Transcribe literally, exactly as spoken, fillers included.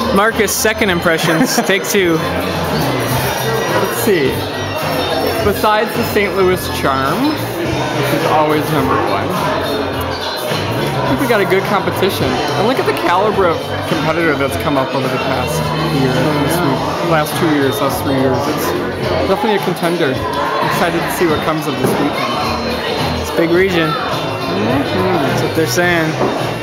Marcus, second impressions. Take two. Let's see. Besides the Saint Louis charm, which is always number one, I think we got a good competition. And look at the caliber of competitor that's come up over the past year, yeah. last two years, last three years. It's definitely a contender. I'm excited to see what comes of this weekend. It's a big region. Mm-hmm. That's what they're saying.